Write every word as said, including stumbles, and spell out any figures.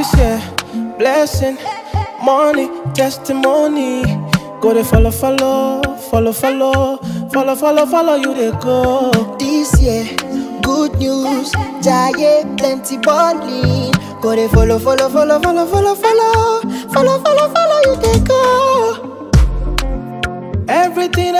This year, blessing, money, testimony. Go they follow, follow, follow, follow, follow, follow, follow you they go. This year, good news, giant plenty balling. Go they follow, follow, follow, follow, follow, follow, follow, follow, follow you they go. Everything